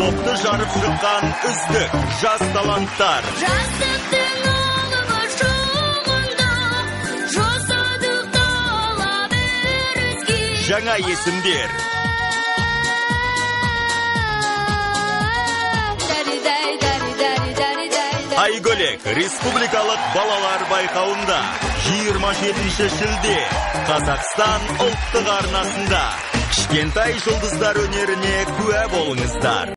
топты жарып шыққан үздік жас таланттар. Жастықтың алғы шуғында жосадық дала бірізге. Жаңа есімдер. Айгөлек республикалық балалар байқауында 27 шілде Қазақстан ұлттық арнасында кішкентай жұлдыздар өнеріне куә болыңыздар.